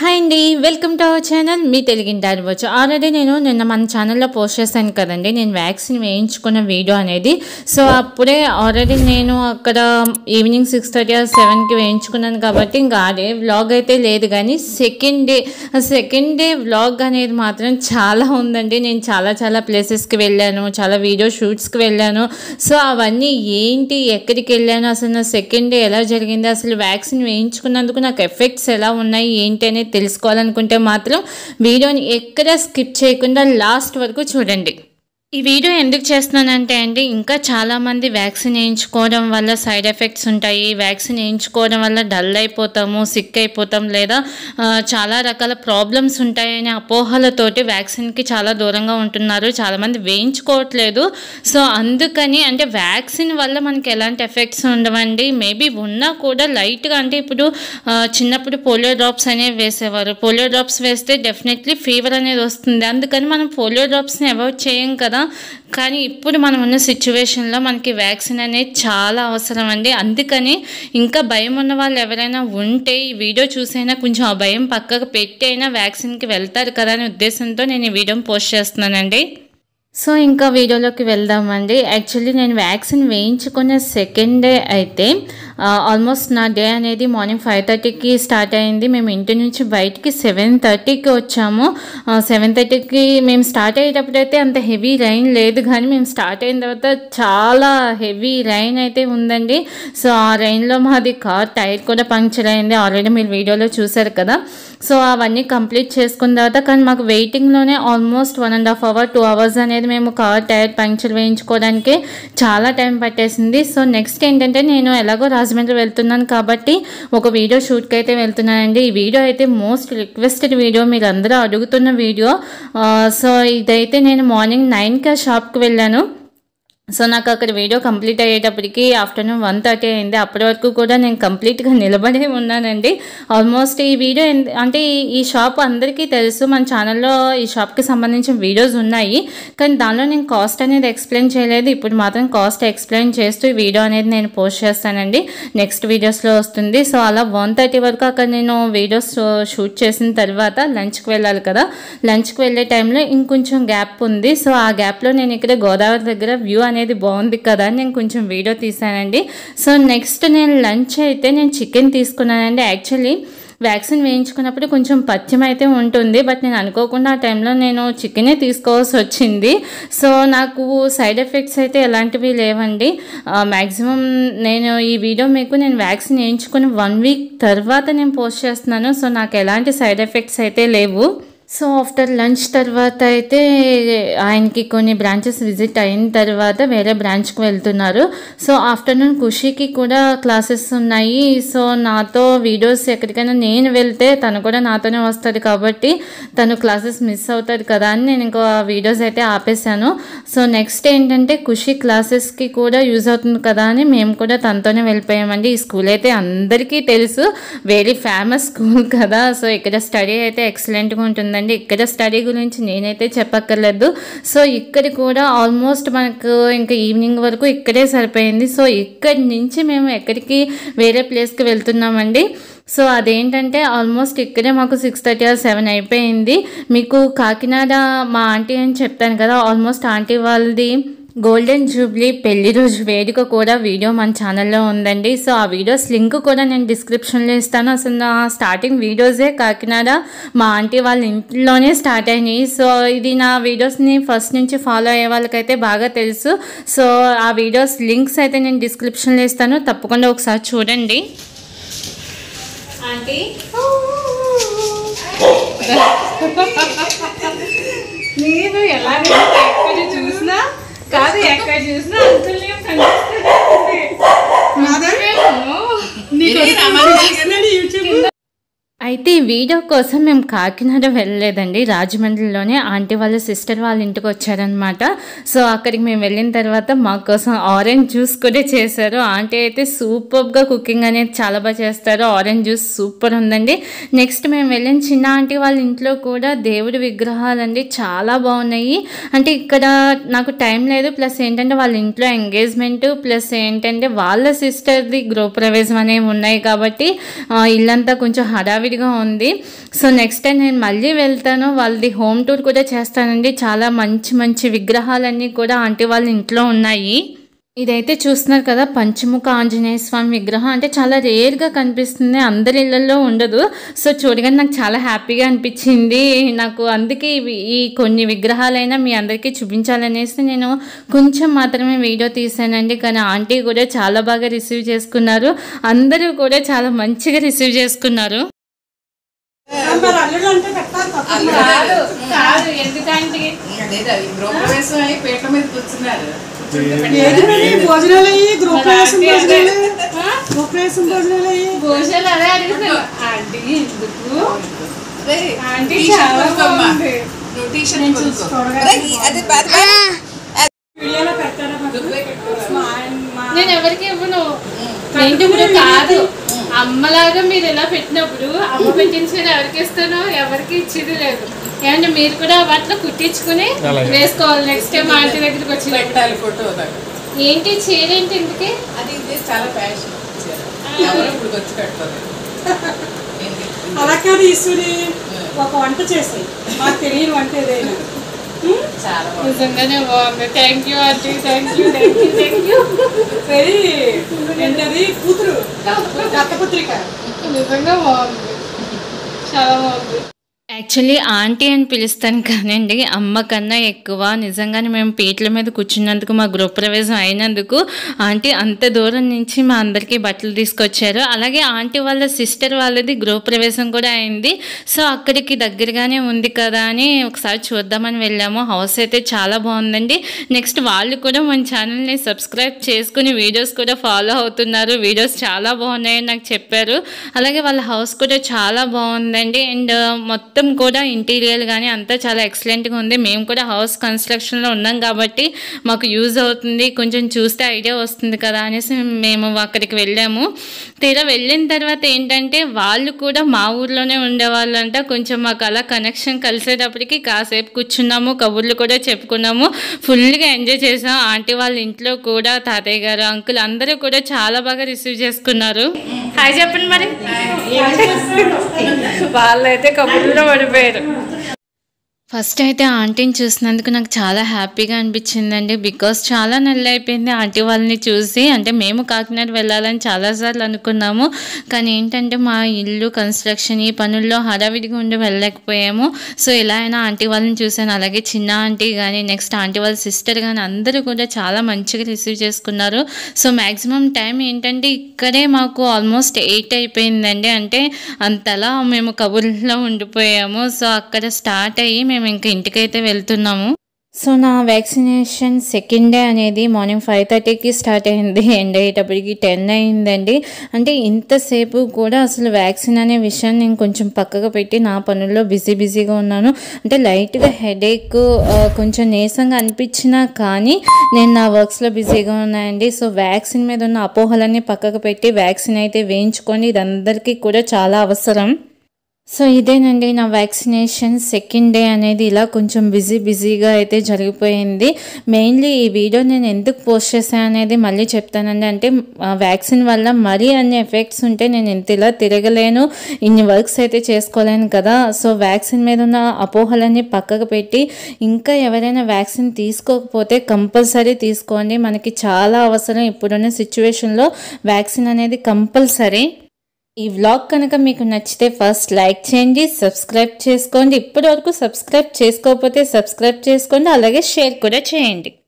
Hi అండి, welcome to our channel మీ తెలుగింటి అవ్వచ్చు. ఆల్రెడీ నేను నిన్న మన ఛానల్లో పోస్ట్ చేశాను కదండి, నేను వ్యాక్సిన్ వేయించుకున్న వీడియో అనేది. సో అప్పుడే ఆల్రెడీ నేను అక్కడ ఈవినింగ్ 6:30 or 7కి వేయించుకున్నాను కాబట్టి ఇంకా అదే వ్లాగ్ అయితే లేదు. కానీ సెకండ్ డే వ్లాగ్ అనేది మాత్రం చాలా ఉందండి. నేను చాలా ప్లేసెస్కి వెళ్ళాను, చాలా వీడియో షూట్స్కి వెళ్ళాను. సో అవన్నీ ఏంటి, ఎక్కడికి వెళ్ళాను, అసలు నా సెకండ్ డే ఎలా జరిగింది, అసలు వ్యాక్సిన్ వేయించుకున్నందుకు నాకు ఎఫెక్ట్స్ ఎలా ఉన్నాయి ఏంటి అనేది తెలుసుకోవాలనుకుంటే మాత్రం వీడియోని ఎక్కడ స్కిప్ చేయకుండా లాస్ట్ వరకు చూడండి. ఈ వీడియో ఎందుకు చేస్తున్నానంటే అండి, ఇంకా చాలామంది వ్యాక్సిన్ వేయించుకోవడం వల్ల సైడ్ ఎఫెక్ట్స్ ఉంటాయి, వ్యాక్సిన్ వేయించుకోవడం వల్ల డల్ అయిపోతాము, సిక్ అయిపోతాం, లేదా చాలా రకాల ప్రాబ్లమ్స్ ఉంటాయనే అపోహలతోటి వ్యాక్సిన్కి చాలా దూరంగా ఉంటున్నారు. చాలామంది వేయించుకోవట్లేదు. సో అందుకని అంటే వ్యాక్సిన్ వల్ల మనకి ఎలాంటి ఎఫెక్ట్స్ ఉండవండి. మేబీ ఉన్నా కూడా లైట్గా, అంటే ఇప్పుడు చిన్నప్పుడు పోలియో డ్రాప్స్ అనేవి వేసేవారు. పోలియో డ్రాప్స్ వేస్తే డెఫినెట్లీ ఫీవర్ అనేది వస్తుంది. అందుకని మనం పోలియో డ్రాప్స్ని అవాయిడ్ చేయం కదా. కానీ ఇప్పుడు మనం ఉన్న సిచ్యువేషన్లో మనకి వ్యాక్సిన్ అనేది చాలా అవసరం అండి. అందుకని ఇంకా భయం ఉన్న వాళ్ళు ఎవరైనా ఉంటే ఈ వీడియో చూసైనా కొంచెం ఆ భయం పక్కకు పెట్టి అయినా వ్యాక్సిన్కి వెళ్తారు కదా అనే ఉద్దేశంతో నేను ఈ వీడియోని పోస్ట్ చేస్తున్నానండి. సో ఇంకా వీడియోలోకి వెళ్దామండి. యాక్చువల్లీ నేను వ్యాక్సిన్ వేయించుకున్న సెకండ్ డే అయితే ఆల్మోస్ట్ నా డే అనేది మార్నింగ్ 5:30కి స్టార్ట్ అయింది. మేము ఇంటి నుంచి బయటికి 7:30కి వచ్చాము. 7:30కి మేము స్టార్ట్ అయ్యేటప్పుడు అయితే అంత హెవీ రైన్ లేదు, కానీ మేము స్టార్ట్ అయిన తర్వాత చాలా హెవీ రైన్ అయితే ఉందండి. సో ఆ రైన్లో మాది కార్ టైర్ కూడా పంక్చర్ అయింది, ఆల్రెడీ మీరు వీడియోలో చూసారు కదా. సో అవన్నీ కంప్లీట్ చేసుకున్న తర్వాత కానీ మాకు వెయిటింగ్లోనే ఆల్మోస్ట్ 1.5 hours 2 hours అనేది మేము కార్ టైర్ పంక్చర్ వేయించుకోవడానికి చాలా టైం పట్టేసింది. సో నెక్స్ట్ ఏంటంటే నేను ఎలాగో రాజమండ్రి వెళ్తున్నాను కాబట్టి ఒక వీడియో షూట్కి అయితే వెళ్తున్నానండి. ఈ వీడియో అయితే మోస్ట్ రిక్వెస్టెడ్ వీడియో, మీరు అందరూ అడుగుతున్న వీడియో. సో ఇదైతే నేను మార్నింగ్ 9కి ఆ షాప్కి వెళ్ళాను. సో నాకు అక్కడ వీడియో కంప్లీట్ అయ్యేటప్పటికి ఆఫ్టర్నూన్ 1:30 అయింది. అప్పటి వరకు కూడా నేను కంప్లీట్గా నిలబడే ఉన్నానండి. ఆల్మోస్ట్ ఈ వీడియో అంటే ఈ షాప్ అందరికీ తెలుసు, మన ఛానల్లో ఈ షాప్కి సంబంధించిన వీడియోస్ ఉన్నాయి, కానీ దానిలో నేను కాస్ట్ అనేది ఎక్స్ప్లెయిన్ చేయలేదు. ఇప్పుడు మాత్రం కాస్ట్ ఎక్స్ప్లెయిన్ చేస్తూ ఈ వీడియో అనేది నేను పోస్ట్ చేస్తానండి, నెక్స్ట్ వీడియోస్లో వస్తుంది. సో అలా 1:30 వరకు అక్కడ నేను వీడియోస్ షూట్ చేసిన తర్వాత లంచ్కి వెళ్ళాలి కదా. లంచ్కి వెళ్ళే టైంలో ఇంకొంచెం గ్యాప్ ఉంది. సో ఆ గ్యాప్లో నేను ఇక్కడ గోదావరి దగ్గర వ్యూ అనేది బాగుంది కదా అని నేను కొంచెం వీడియో తీసానండి. సో నెక్స్ట్ నేను లంచ్ అయితే నేను చికెన్ తీసుకున్నానండి. యాక్చువల్లీ వ్యాక్సిన్ వేయించుకున్నప్పుడు కొంచెం పథ్యం అయితే ఉంటుంది, బట్ నేను అనుకోకుండా ఆ టైంలో నేను చికెనే తీసుకోవాల్సి వచ్చింది. సో నాకు సైడ్ ఎఫెక్ట్స్ అయితే ఎలాంటివి లేవండి. మ్యాక్సిమం నేను ఈ వీడియో మీకు నేను వ్యాక్సిన్ వేయించుకుని 1 week తర్వాత నేను పోస్ట్ చేస్తున్నాను. సో నాకు ఎలాంటి సైడ్ ఎఫెక్ట్స్ అయితే లేవు. సో ఆఫ్టర్ లంచ్ తర్వాత అయితే ఆయనకి కొన్ని బ్రాంచెస్ విజిట్ అయిన తర్వాత వేరే బ్రాంచ్కి వెళ్తున్నారు. సో ఆఫ్టర్నూన్ ఖుషీకి కూడా క్లాసెస్ ఉన్నాయి. సో నాతో వీడియోస్ ఎక్కడికైనా నేను వెళ్తే తను కూడా నాతోనే వస్తుంది కాబట్టి తను క్లాసెస్ మిస్ అవుతుంది కదా అని నేను ఇంకో వీడియోస్ అయితే ఆపేశాను. సో నెక్స్ట్ ఏంటంటే ఖుషీ క్లాసెస్కి కూడా యూజ్ అవుతుంది కదా అని మేము కూడా తనతోనే వెళ్ళిపోయామండి. ఈ స్కూల్ అయితే అందరికీ తెలుసు, వెరీ ఫేమస్ స్కూల్ కదా. సో ఇక్కడ స్టడీ అయితే ఎక్సలెంట్గా ఉంటుందండి. ఇక్కడ స్టడీ గురించి నేనైతే చెప్పక్కర్లేదు. సో ఇక్కడ కూడా ఆల్మోస్ట్ మనకు ఇంకా ఈవినింగ్ వరకు ఇక్కడే సరిపోయింది. సో ఇక్కడి నుంచి మేము ఎక్కడికి వేరే ప్లేస్కి వెళ్తున్నామండి. సో అదేంటంటే ఆల్మోస్ట్ ఇక్కడే మాకు 6:30 or 7 అయిపోయింది. మీకు కాకినాడ మా ఆంటీ అని చెప్తాను కదా, ఆల్మోస్ట్ ఆంటీ వాళ్ళది గోల్డెన్ జూబ్లీ పెళ్లి రోజు వేడుక కూడా వీడియో మన ఛానల్లో ఉందండి. సో ఆ వీడియోస్ లింక్ కూడా నేను డిస్క్రిప్షన్లో ఇస్తాను. అసలు నా స్టార్టింగ్ వీడియోసే కాకినాడ మా ఆంటీ వాళ్ళ ఇంట్లోనే స్టార్ట్ అయినాయి. సో ఇది నా వీడియోస్ని ఫస్ట్ నుంచి ఫాలో అయ్యే వాళ్ళకైతే బాగా తెలుసు. సో ఆ వీడియోస్ లింక్స్ అయితే నేను డిస్క్రిప్షన్లో ఇస్తాను, తప్పకుండా ఒకసారి చూడండి. ఆంటీ నేను ఎలాగైతే ఎక్కడ చూసినా కాదు, ఎక్కడ చూసినా అంతుల్యం కనిపిస్తుంది. అయితే ఈ వీడియో కోసం మేము కాకినాడ వెళ్ళలేదండి, రాజమండ్రిలోనే ఆంటీ వాళ్ళ సిస్టర్ వాళ్ళ ఇంటికి వచ్చారనమాట. సో అక్కడికి మేము వెళ్ళిన తర్వాత మా కోసం ఆరెంజ్ జ్యూస్ కూడా చేశారు. ఆంటీ అయితే సూపర్గా కుకింగ్ అనేది చాలా బాగా చేస్తారు. ఆరెంజ్ జ్యూస్ సూపర్ ఉందండి. నెక్స్ట్ మేము వెళ్ళిన చిన్న ఆంటీ వాళ్ళ ఇంట్లో కూడా దేవుడి విగ్రహాలండి చాలా బాగున్నాయి. అంటే ఇక్కడ నాకు టైం లేదు, ప్లస్ ఏంటంటే వాళ్ళ ఇంట్లో ఎంగేజ్మెంట్, ప్లస్ ఏంటంటే వాళ్ళ సిస్టర్ది గృహప్రవేశం అనేవి ఉన్నాయి కాబట్టి ఇల్లంతా కొంచెం హడావిడిగా హ్యాపీగా ఉంది. సో నెక్స్ట్ టైం నేను మళ్ళీ వెళ్తాను, వాళ్ళది హోమ్ టూర్ కూడా చేస్తానండి. చాలా మంచి మంచి విగ్రహాలన్నీ కూడా ఆంటీ వాళ్ళ ఇంట్లో ఉన్నాయి. ఇదైతే చూస్తున్నారు కదా, పంచముఖ ఆంజనేయ స్వామి విగ్రహం. అంటే చాలా రేర్గా కనిపిస్తుంది, అందరి ఇళ్లలో ఉండదు. సో చూడగానే నాకు చాలా హ్యాపీగా అనిపించింది. నాకు అందుకే ఈ కొన్ని విగ్రహాలైనా మీ అందరికీ చూపించాలనేసి నేను కొంచెం మాత్రమే వీడియో తీసానండి. కానీ ఆంటీ కూడా చాలా బాగా రిసీవ్ చేసుకున్నారు, అందరూ కూడా చాలా మంచిగా రిసీవ్ చేసుకున్నారు. ఎందుకంటే భోజనాలు అదే అడుగుతాను ఆంటీ ఎందుకు ఆంటీ చాలా బాగుంది. నేను ఎవరికి ఇవ్వను, ఏంటి ఇప్పుడు కాదు అమ్మలాగా మీరు ఎలా పెట్టినప్పుడు అమ్మ పెట్టించుకొని ఎవరికి ఇస్తానో ఎవరికి ఇచ్చేది లేదు. ఏమంటే మీరు కూడా వాటిలో కుట్టించుకుని వేసుకోవాలి. నెక్స్ట్ టైం ఆంటీ దగ్గరికి వచ్చి పెట్టాలి ఫోటో. ఏంటి చీర ఏంటి ఇందుకే? అది చాలా ఫ్యాషన్ అలా కాదు. ఈశ్వరి ఒక వంట చేసాయి, మాకు తెలియని వంట ఏదైనా నిజంగానే బాగుంది. Thank you aunty, thank you thank you thank you. Very ఏంటది కూతురు దత్తపుత్రిక, నిజంగా బాగుంది, చాలా బాగుంది. యాక్చువల్లీ ఆంటీ అని పిలుస్తాను కానండి, అమ్మ కన్నా ఎక్కువ. నిజంగానే మేము పీటల మీద కూర్చున్నందుకు, మా గృహప్రవేశం అయినందుకు ఆంటీ అంత దూరం నుంచి మా అందరికీ బట్టలు తీసుకొచ్చారు. అలాగే ఆంటీ వాళ్ళ సిస్టర్ వాళ్ళది గృహప్రవేశం కూడా అయింది. సో అక్కడికి దగ్గరగానే ఉంది కదా అని ఒకసారి చూద్దామని వెళ్ళాము. హౌస్ అయితే చాలా బాగుందండి. నెక్స్ట్ వాళ్ళు కూడా మన ఛానల్ని సబ్స్క్రైబ్ చేసుకుని వీడియోస్ కూడా ఫాలో అవుతున్నారు. వీడియోస్ చాలా బాగున్నాయని నాకు చెప్పారు. అలాగే వాళ్ళ హౌస్ కూడా చాలా బాగుందండి. అండ్ మొత్తం కూడా ఇంటీరియర్ కానీ అంతా చాలా ఎక్సలెంట్గా ఉంది. మేము కూడా హౌస్ కన్స్ట్రక్షన్లో ఉన్నాం కాబట్టి మాకు యూజ్ అవుతుంది, కొంచెం చూస్తే ఐడియా వస్తుంది కదా అనేసి మేము అక్కడికి వెళ్ళాము. తీరా వెళ్ళిన తర్వాత ఏంటంటే వాళ్ళు కూడా మా ఊర్లోనే ఉండేవాళ్ళంట. కొంచెం మాకు అలా కనెక్షన్ కలిసేటప్పటికి కాసేపు కూర్చున్నాము, కబుర్లు కూడా చెప్పుకున్నాము, ఫుల్గా ఎంజాయ్ చేసాం. ఆంటీ వాళ్ళ ఇంట్లో కూడా తాతయ్య గారు అంకుల్ అందరూ కూడా చాలా బాగా రిసీవ్ చేసుకున్నారు. హాయ్ చెప్పండి మరి. వాళ్ళైతే కబుర్లో పడిపోయారు. ఫస్ట్ అయితే ఆంటీని చూసినందుకు నాకు చాలా హ్యాపీగా అనిపించిందండి. బికాస్ చాలా నెలలు అయిపోయింది ఆంటీ వాళ్ళని చూసి. అంటే మేము కాకినాడ వెళ్ళాలని చాలాసార్లు అనుకున్నాము, కానీ ఏంటంటే మా ఇల్లు కన్స్ట్రక్షన్ ఈ పనుల్లో హడావిడిగా ఉండి వెళ్ళలేకపోయాము. సో ఇలా అయినా ఆంటీ వాళ్ళని చూశాను. అలాగే చిన్న ఆంటీ కానీ నెక్స్ట్ ఆంటీ వాళ్ళ సిస్టర్ కానీ అందరూ కూడా చాలా మంచిగా రిసీవ్ చేసుకున్నారు. సో మ్యాక్సిమం టైం ఏంటంటే ఇక్కడే మాకు ఆల్మోస్ట్ 8 అయిపోయిందండి. అంటే అంతలా మేము కబుర్లో ఉండిపోయాము. సో అక్కడ స్టార్ట్ అయ్యి మేము ఇంకా ఇంటికైతే వెళ్తున్నాము. సో నా వ్యాక్సినేషన్ సెకండ్ డే అనేది మార్నింగ్ 5:30కి స్టార్ట్ అయింది, ఎండ్ అయ్యేటప్పటికి 10 అయిందండి. అంటే ఇంతసేపు కూడా అసలు వ్యాక్సిన్ అనే విషయాన్ని నేను కొంచెం పక్కకు పెట్టి నా పనుల్లో బిజీగా ఉన్నాను. అంటే లైట్గా హెడేక్, కొంచెం నీరసంగా అనిపించినా కానీ నేను నా వర్క్స్లో బిజీగా ఉన్నాయండి. సో వ్యాక్సిన్ మీద ఉన్న అపోహలన్నీ పక్కకు పెట్టి వ్యాక్సిన్ అయితే వేయించుకొని ఇది అందరికీ కూడా చాలా అవసరం. సో ఇదేనండి నా వ్యాక్సినేషన్ సెకండ్ డే అనేది ఇలా కొంచెం బిజీగా అయితే జరిగిపోయింది. మెయిన్లీ ఈ వీడియో నేను ఎందుకు పోస్ట్ చేశాను అనేది మళ్ళీ చెప్తానండి. అంటే వ్యాక్సిన్ వల్ల మరీ అన్ని ఎఫెక్ట్స్ ఉంటే నేను ఇంత ఇలా తిరగలేను, ఇన్ని వర్క్స్ అయితే చేసుకోలేను కదా. సో వ్యాక్సిన్ మీద ఉన్న అపోహలన్నీ పక్కకు పెట్టి ఇంకా ఎవరైనా వ్యాక్సిన్ తీసుకోకపోతే కంపల్సరీ తీసుకోండి. మనకి చాలా అవసరం ఇప్పుడున్న సిచ్యువేషన్లో వ్యాక్సిన్ అనేది కంపల్సరీ. ఈ వ్లాగ్ కనుక మీకు నచ్చితే ఫస్ట్ లైక్ చేయండి, సబ్స్క్రైబ్ చేసుకోండి. ఇప్పటివరకు సబ్స్క్రైబ్ చేసుకోకపోతే సబ్స్క్రైబ్ చేసుకోండి, అలాగే షేర్ కూడా చేయండి.